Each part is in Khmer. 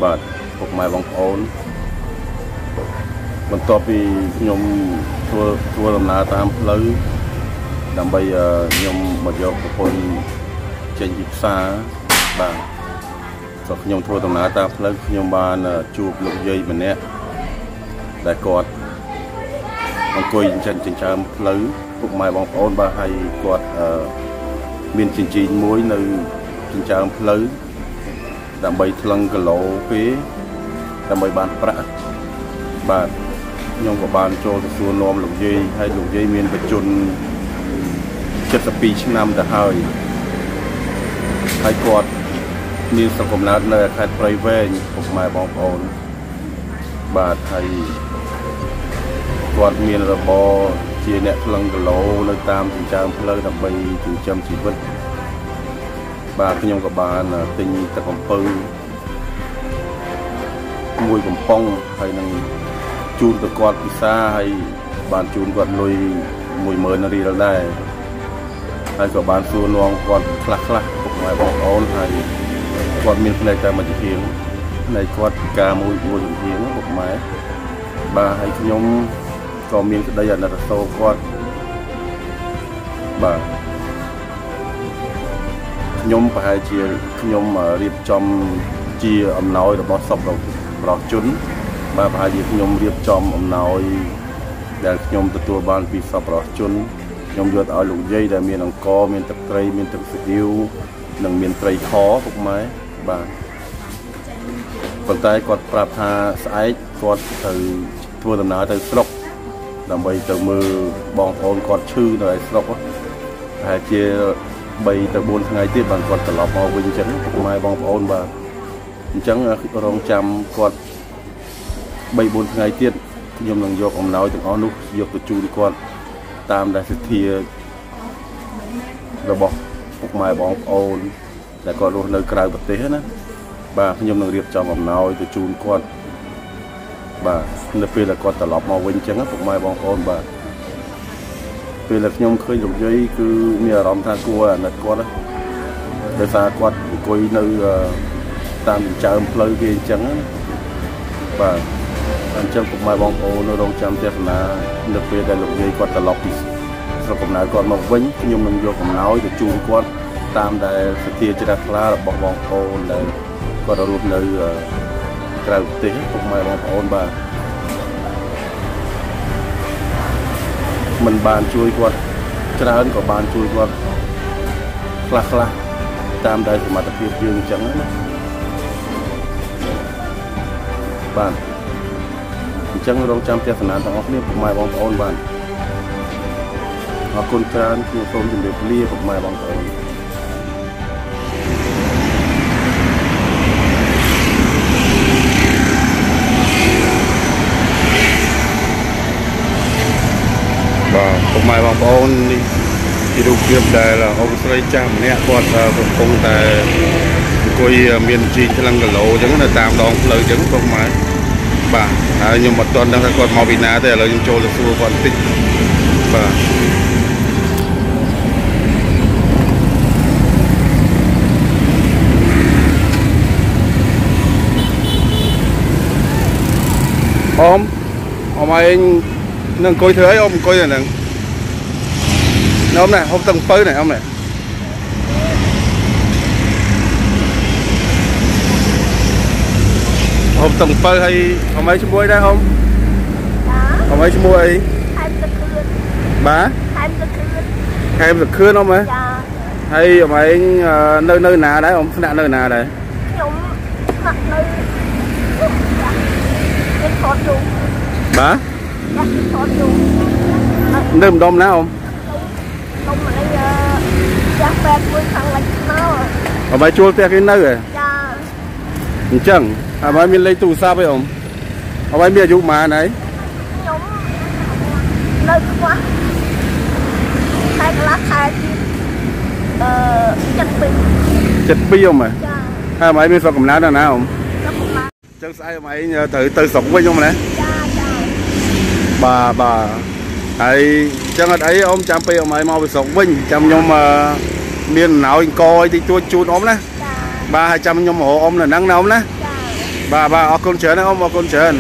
បាទពុកម៉ែបងប្អូនបន្ទាប់ពីខ្ញុំធ្វើដំណើរតាមផ្លូវដើម្បីខ្ញុំមកយកប្រពន្ធចេញពីផ្សារបាទក៏ខ្ញុំធ្វើដំណើរតាមផ្លូវខ្ញុំបានជួបលោកយាយម្នាក់ដែលគាត់អង្គុយចិញ្ចើមផ្លូវពុកម៉ែបងប្អូនបាទហើយគាត់មានចិញ្ចីនមួយនៅចិញ្ចើមផ្លូវដើម្បីថ្លឹងគីឡូគេដើម្បីបានប្រាក់បាទខ្ញុំក៏បានចូលទៅសួរនាំលោកយាយហើយលោកយាយមានបច្ចុប្បន្ន72ឆ្នាំទៅហើយគាត់មានស្រុកកំណើតនៅខេត្តព្រៃវែងពុកម៉ែបងប្អូនបាទហើយគាត់មានរបរជាអ្នកថ្លឹងគីឡូនៅតាមចិញ្ចើមផ្លូវដើម្បីចិញ្ចឹមជីវិតបាទខ្ញុំក៏បានទិញទឹកអំពៅមួយកំប៉ុងហើយនឹងជូនទៅគាត់ពិសាហើយបានជូនគាត់លុយ 10000 រៀលដែរហើយក៏បានសួរនាំគាត់ខ្លះពុកម៉ែបងប្អូនហើយគាត់មានផ្នែកតែមួយជាងផ្នែកគាត់ពិការមួយជាងពុកម៉ែបាទហើយខ្ញុំក៏មានក្តីអាណិតអាសូរគាត់បាទខ្ញុំប្រហែលជាខ្ញុំរៀបចំជាអំណោយរបស់សពរបស់ជនបាទប្រហែលជាខ្ញុំរៀបចំអំណោយដែលខ្ញុំទទួលបានពីសពរបស់ជនខ្ញុំយកទៅឲ្យលោកយាយដែលមានអង្ករមានទឹកត្រីមានទឹកស៊ីអ៊ីវនិងមានត្រីខពុកម៉ែបាទប៉ុន្តែគាត់ប្រាប់ថាស្អែកគាត់ត្រូវធ្វើដំណើរទៅស្រុកដើម្បីទៅមើលបងប្អូនគាត់ឈឺនៅឯស្រុកប្រហែលជា3 ទៅ 4 ថ្ងៃទៀតបានគាត់ត្រឡប់មកវិញអញ្ចឹងពុកម៉ែបងប្អូនបាទអញ្ចឹងរងចាំគាត់ 3 4 ថ្ងៃទៀតខ្ញុំនឹងយកអំណោយទាំងអស់នោះយកទៅជូនគាត់តាមដែលសទ្ធារបស់ពុកម៉ែបងប្អូនដែលគាត់រស់នៅក្រៅប្រទេសណាបាទខ្ញុំនឹងរៀបចំអំណោយទៅជូនគាត់បាទនៅពេលដែលគាត់ត្រឡប់មកវិញអញ្ចឹងពុកម៉ែបងប្អូនបាទពេលដែលខ្ញុំឃើញលោកយាយគឺមានអារម្មណ៍ថាគួរអាណិតគាត់ដោយសារគាត់អង្គុយនៅតាមចិញ្ចើមផ្លូវគេអញ្ចឹងបាទអញ្ចឹងពុកម៉ែបងប្អូននៅរងចាំទស្សនានៅពេលដែលលោកយាយគាត់ត្រឡប់ពីស្រុកកំណើតគាត់មកវិញខ្ញុំនឹងយកអំណោយទៅជូនគាត់តាមដែលសទ្ធាជ្រះថ្លារបស់បងប្អូនដែលគាត់រស់នៅក្រៅប្រទេសពុកម៉ែបងប្អូនបាទមិនបានជួយគាត់ច្រើនក៏បានជួយគាត់ខ្លះតាមដែលសមត្ថភាពយើងអញ្ចឹងណាបាទអញ្ចឹងរងចាំទស្សនាទាំងអស់គ្នាពុកម៉ែបងប្អូនបាទអរគុណច្រើនខ្ញុំសូមជម្រាបលាពុកម៉ែបងប្អូនបាទពុកម៉ែបងប្អូននេះជារូបភាពដែលអូនស្រីចាស់ម្នាក់គាត់កំពុងតែអង្គុយមានជីថ្លឹងគីឡូអញ្ចឹងនៅតាមដងផ្លូវអញ្ចឹងពុកម៉ែបាទហើយខ្ញុំអត់ទាន់ដឹងថាគាត់មកពីណាទេឥឡូវខ្ញុំចូលទៅសួរគាត់បន្តិចបាទអមឯងនឹងអង្គុយធ្វើអីអមអង្គុយហ្នឹងអមណែហូបទឹកអំពៅណែអមណែហូបទឹកអំពៅហើយអមឯងឈ្មោះអីដែរអមអមឯងឈ្មោះអីខែមសខឿនបាទខែមសខឿនអមហ៎ហើយអមឯងនៅណាដែរអមស្នាក់នៅណាដែរខ្ញុំស្នាក់នៅមានថតជុំបាទនៅម្ដុំណាអមដុំនេះផ្ទះពេទ្យមួយខាងលិចណៅអមឯងជួលផ្ទះគេនៅហ៎ចាអញ្ចឹងអមឯងមានលេខទូរស័ព្ទអីអមឯងមានអាយុប៉ុន្មានហើយខ្ញុំនៅខ្វះខែកន្លះខែទៀត72អមចាហើយអមឯងមានស្រុកកំណើតណាអមចឹងស្អែកអមឯងត្រូវទៅស្រុកវិញអមណាបាទហើយចឹងអត់អីអមចាំពេលអមឯងមកពីស្រុកវិញចាំខ្ញុំមានអំណោយអង្គអីតិចតួចជូនអមណាបាទហើយចាំខ្ញុំរកអមនៅហ្នឹងណាអមណា bà ở con chén đấy ông ở con chén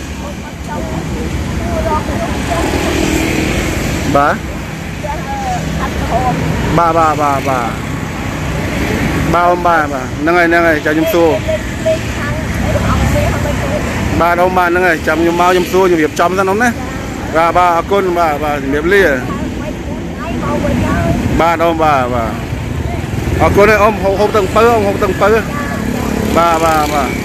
bà ông bà nâng ngày chào nhâm xu bà đâu bà nâng ngày chào nhâm mau nhâm xu nhâm hiệp chấm ra nóng đấy bà ở con bà hiệp ly bà đâu bà ở con đấy ông không từng pơ bà